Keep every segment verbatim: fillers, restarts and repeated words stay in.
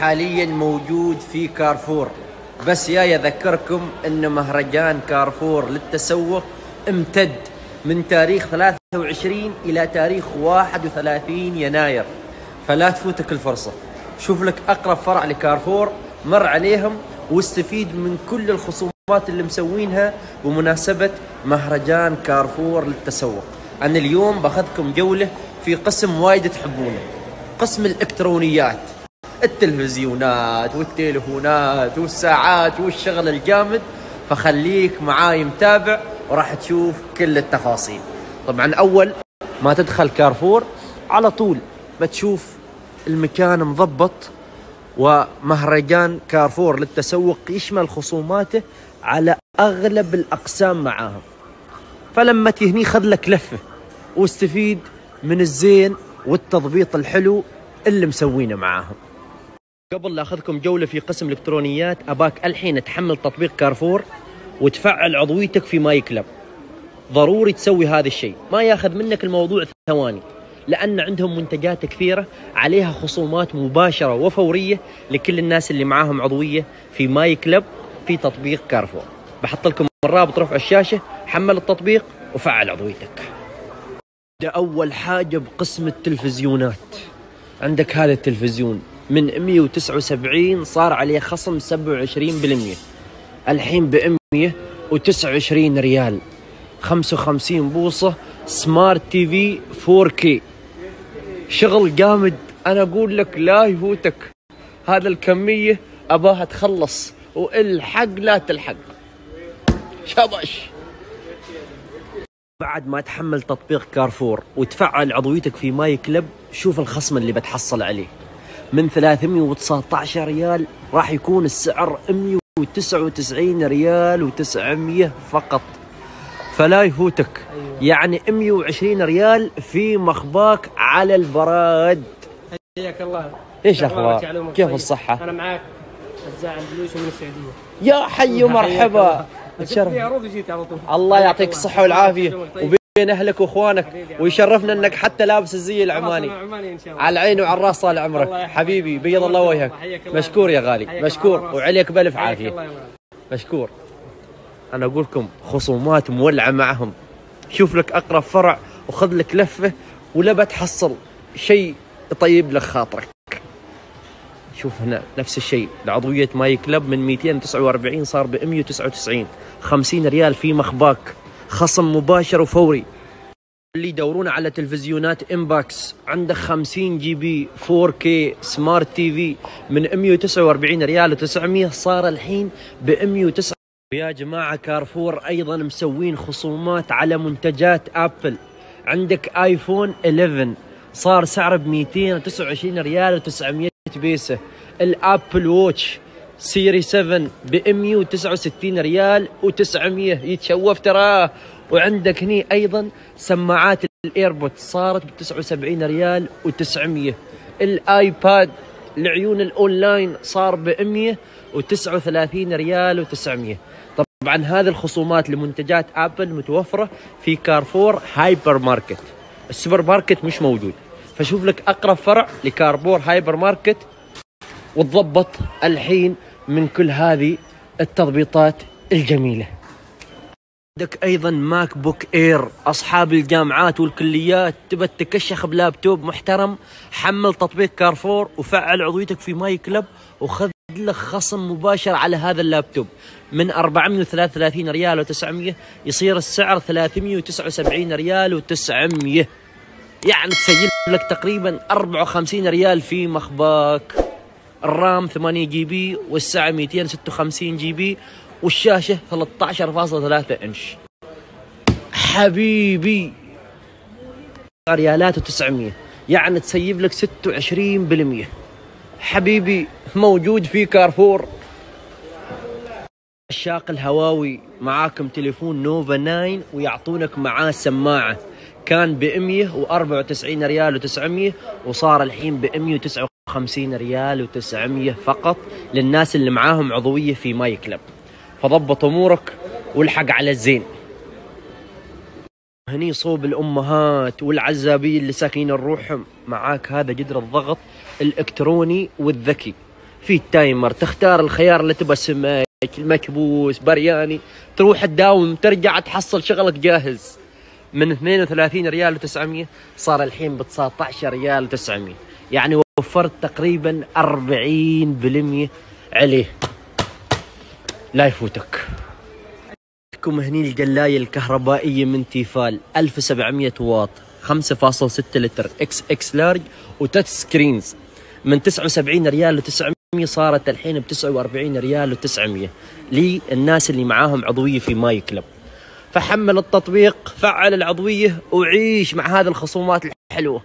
حاليا موجود في كارفور. بس يا أذكركم أن مهرجان كارفور للتسوق امتد من تاريخ ثلاثة وعشرين إلى تاريخ واحد وثلاثين يناير، فلا تفوتك الفرصة. شوف لك أقرب فرع لكارفور، مر عليهم واستفيد من كل الخصومات اللي مسوينها بمناسبة مهرجان كارفور للتسوق. أنا اليوم باخذكم جولة في قسم وايد تحبونه، قسم الإلكترونيات، التلفزيونات والتليفونات والساعات والشغل الجامد. فخليك معاي متابع وراح تشوف كل التفاصيل. طبعا أول ما تدخل كارفور على طول بتشوف المكان مضبط، ومهرجان كارفور للتسوق يشمل خصوماته على أغلب الأقسام معاهم. فلما تهني خذ لك لفة واستفيد من الزين والتضبيط الحلو اللي مسوينه معاهم. قبل لا أخذكم جولة في قسم الإلكترونيات، أباك الحين تحمل تطبيق كارفور وتفعل عضويتك في ماي كلب. ضروري تسوي هذا الشيء، ما ياخذ منك الموضوع ثواني، لأن عندهم منتجات كثيرة عليها خصومات مباشرة وفورية لكل الناس اللي معاهم عضوية في ماي كلب في تطبيق كارفور. بحط لكم الرابط رفع الشاشة، حمل التطبيق وفعل عضويتك. ده أول حاجة بقسم التلفزيونات. عندك هذا التلفزيون من مئة وتسعة وسبعين صار عليه خصم سبعة وعشرين بالمئة، الحين ب مئة وتسعة وعشرين ريال، خمسة وخمسين بوصة سمارت تي في فور كي. شغل جامد، أنا أقول لك لا يفوتك. هذا الكمية أباها تخلص، والحق لا تلحق. شبش. بعد ما تحمل تطبيق كارفور وتفعل عضويتك في ماي كلب، شوف الخصم اللي بتحصل عليه. من ثلاثمئة وتسعة عشر ريال راح يكون السعر مئة وتسعة وتسعين ريال وتسعمئة فقط، فلا يفوتك. أيوة. يعني مئة وعشرين ريال في مخباك على البراد. حياك الله. ايش اخبار؟ كيف الصحة؟ انا معاك الزاعم بلوشي من السعودية. يا حي ومرحبا. اتشرف. عروض جيت على طول. الله يعطيك الصحة والعافية وبين اهلك واخوانك، ويشرفنا انك حتى لابس الزي العماني. عماني ان شاء الله. على العين وعلى الراس طال عمرك حبيبي، بيض الله وجهك. مشكور يا غالي، مشكور، وعليك بألف عافية. مشكور. أنا أقول لكم خصومات مولعة معهم. شوف لك أقرب فرع وخذ لك لفة، ولا بتحصل شيء يطيب لك خاطرك. شوف هنا نفس الشيء، العضوية ماي كلب من مئتين وتسعة وأربعين صار ب مئة وتسعة وتسعين، خمسين ريال في مخباك، خصم مباشر وفوري. اللي يدورون على تلفزيونات امباكس، عندك خمسين جي بي فور كي سمارت تي في من مئة وتسعة وأربعين ريال وتسعمئة صار الحين ب مئة وتسعة. يا جماعة كارفور أيضا مسوين خصومات على منتجات أبل. عندك آيفون إحدى عشر صار سعره ب مئتين وتسعة وعشرين ريال وتسعمئة بيسة. الأبل ووتش سيري سبعة ب مئة وتسعة وستين ريال وتسعمئة، يتشوف تراه. وعندك هني أيضا سماعات الإيربود صارت ب تسعة وسبعين ريال وتسعمئة. الآيباد لعيون الأونلاين صار ب مئة وتسعة وثلاثين ريال وتسعمئة. طبعا هذه الخصومات لمنتجات ابل متوفره في كارفور هايبر ماركت. السوبر ماركت مش موجود، فشوف لك اقرب فرع لكارفور هايبر ماركت وتضبط الحين من كل هذه التضبيطات الجميله. عندك ايضا ماك بوك اير، اصحاب الجامعات والكليات تبى تكشخ بلابتوب محترم، حمل تطبيق كارفور وفعل عضويتك في ماي كلب وخذ لك خصم مباشر على هذا اللابتوب. من أربعمئة وثلاثة وثلاثين ريال وتسعمئة يصير السعر ثلاثمئة وتسعة وسبعين ريال وتسعمئة، يعني تسجل لك تقريبا أربعة وخمسين ريال في مخباك. الرام ثمانية جي بي والسعة مئتين وستة وخمسين جي بي والشاشة ثلاثة عشر فاصلة ثلاثة انش. حبيبي ريالات وتسعمئة، يعني تسيب لك ستة وعشرين بالمئة. حبيبي موجود في كارفور. عشاق الهواوي، معاكم تليفون نوفا تسعة ويعطونك معاه سماعة، كان ب مئة وأربعة وتسعين ريال وتسعمئة وصار الحين ب مئة وتسعة وخمسين ريال وتسعمئة فقط للناس اللي معاهم عضوية في ماي كلب. فضبط امورك والحق على الزين. هني صوب الامهات والعزابين اللي ساكنين الروحهم، معاك هذا جدر الضغط الالكتروني والذكي، في التايمر، تختار الخيار اللي تبى، سمك، المكبوس، برياني، تروح تداوم ترجع تحصل شغلك جاهز. من اثنين وثلاثين ريال وتسعمية صار الحين ب تسعة عشر ريال وتسعمية، يعني وفرت تقريبا أربعين بالمية عليه. لا يفوتك. لكم هني الجلاية الكهربائية من تيفال ألف وسبعمية واط، خمسة فاصلة ستة لتر، اكس اكس لارج، وتاتش سكرينز. من تسعة وسبعين ريال وتسعمية صارت الحين ب تسعة وأربعين ريال وتسعمية للناس اللي معاهم عضوية في ماي كلب. فحمل التطبيق، فعل العضوية، وعيش مع هذه الخصومات الحلوة.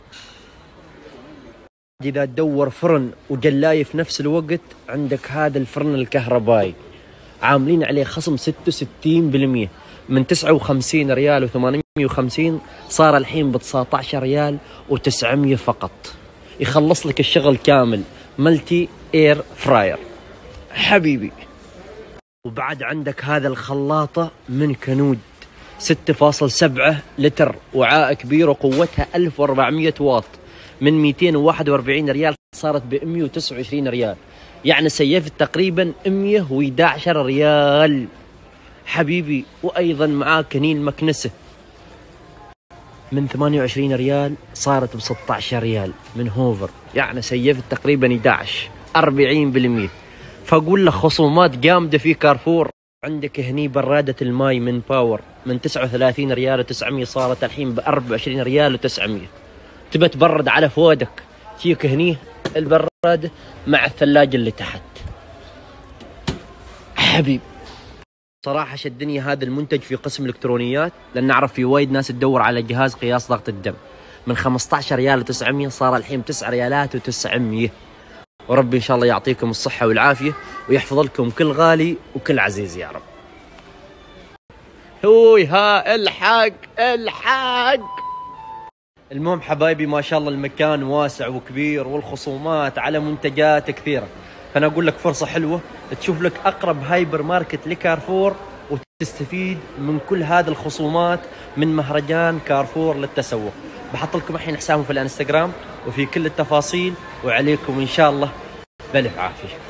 إذا تدور فرن وجلاية في نفس الوقت، عندك هذا الفرن الكهربائي عاملين عليه خصم ستة وستين بالمية، من تسعة وخمسين ريال وثمانمية وخمسين صار الحين ب تسعة عشر ريال وتسعمية فقط. يخلص لك الشغل كامل، ملتي اير فراير حبيبي. وبعد عندك هذا الخلاطة من كنود ستة فاصلة سبعة لتر، وعاء كبير، وقوتها ألف وأربعمية واط، من مئتين وواحد وأربعين ريال صارت ب مئة وتسعة وعشرين ريال، يعني سيفت تقريبا مئة وأحد عشر ريال حبيبي. وأيضا معاه كنين مكنسة من ثمانية وعشرين ريال صارت ب ستة عشر ريال من هوفر، يعني سيفت تقريبا أحد عشر، أربعين بالمية. فأقول لك خصومات جامدة في كارفور. عندك هني برادة الماي من باور من تسعة وثلاثين ريال وتسعمية صارت الحين ب أربعة وعشرين ريال وتسعمية. تبى تبرد على فودك، تجيك هني البرادة مع الثلاجة اللي تحت حبيب. صراحة شدني هذا المنتج في قسم الإلكترونيات، لأن نعرف في وايد ناس تدور على جهاز قياس ضغط الدم. من خمسة عشر ريال وتسعمية صار الحين تسعة ريالات وتسعمية. وربي إن شاء الله يعطيكم الصحة والعافية، ويحفظ لكم كل غالي وكل عزيز يا رب. هوي ها الحق الحق. المهم حبايبي، ما شاء الله المكان واسع وكبير، والخصومات على منتجات كثيرة. فأنا أقول لك فرصة حلوة تشوف لك أقرب هايبر ماركت لكارفور، وتستفيد من كل هذه الخصومات من مهرجان كارفور للتسوق. بحط لكم الحين حسابهم في الانستغرام وفي كل التفاصيل، وعليكم إن شاء الله بألف عافية.